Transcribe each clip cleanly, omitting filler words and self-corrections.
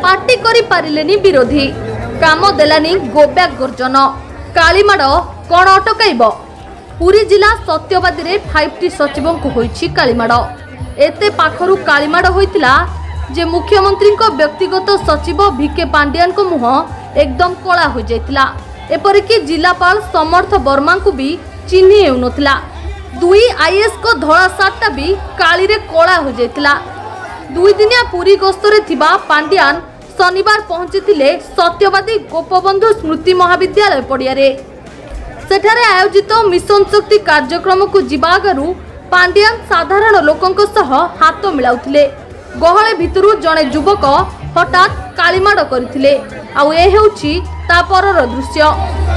Party करि पारिलेनी विरोधी काम देलानी गोब्याक गर्जन कालीमाड़ कौन अटकाइब। पुरी जिला सत्यवादी रे 5टी सचिवों को होइछि कालीमाड़। एते पाखरु कालीमाड़ होइतिला जे मुख्यमंत्री को व्यक्तिगत सचिव भिके पांड्यान को मुह एकदम कला हो जाइतिला। एपरिकी जिलापाल समर्थ वर्मा को भी चिन्ही हेउनथिला। 2 आईएएस को धड़ा सार्टा भी काली रे कला हो जाइतिला। 2 दिनिया पुरी गस्तरे थिबा पांड्यान शनिवार पहुंचीथिले सत्यवादी गोपबंधु स्मृति महाविद्यालय पड़ियारे। सेठारे आयोजित मिशन शक्ति कार्यक्रम को जिबा आगरु पांड्यान साधारण लोकंक सह हाथ मिलाउथिले। गहळे भितरु जणे युवक हठात कालीमाड़ करथिले। आउ ए हेउछि ता परर दृश्य।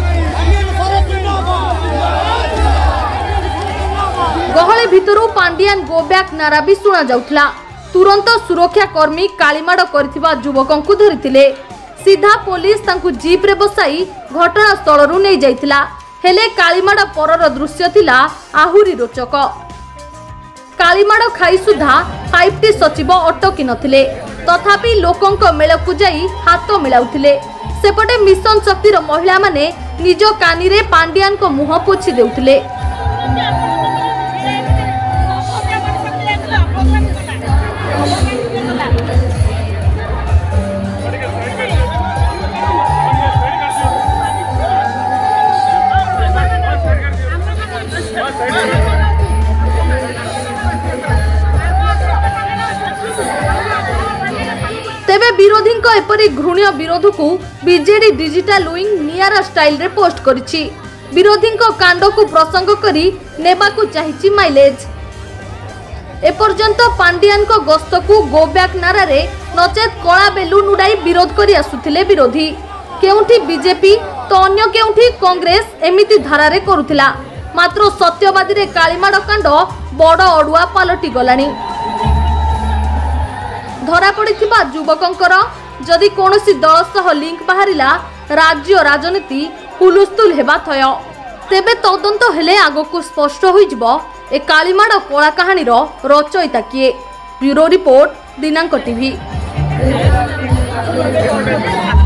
गहळे भितरु पांड्यान गो बैक नारा भी सुना जाउथला। तुरंत सुरक्षा कर्मी कालीमाड़ करथिबा युवकन को धरिथिले। सीधा पुलिस तांकु जीप रे बसाई घटना स्थल रु नै जाइथिला। हेले कालीमाड़ परर दृश्य थिला आहुरी रोचक। कालीमाड़ खाई सुधा 5टी सचिव अटकी नथिले, तथापि लोकंक मेलकु जाई हाथ मिलाउथिले। सेपटे मिशन शक्तिर महिला माने निज कानी रे पांड्यान को मुह पोछि देउथिले। तेबे विरोधी एपरी घृण्य विरोध को बीजेडी डिजिटल विंग नियारा स्टाइल रे पोस्ट करिछि। विरोधी कांड को प्रसंग करी नेबाकु चाहिछि माइलेज। एपर्यंत पांड्यान को गस्त को गो बैक नारा रे नचेत कला बेलुन उड़ाई विरोध करी आसुथिले विरोधी। केउठी बीजेपी तो अन्य केउठी कांग्रेस एमिति धारा रे करुथिला। मात्र सत्यवादी रे कालीमाड़ कांड बड़ अडुआ पलटि गलानी। धरा पड़िथिबा युवकंकर जदि कोनोसी दल सह लिंक बाहरिला राज्य राजनीति हुलुस्थुल हेबा थय। तेबे तदंत हेले आगको स्पष्ट होइजिबो ए कालीमाड़ कला कहानी रो रचयिता किए। ब्यूरो रिपोर्ट दिनांक टीवी।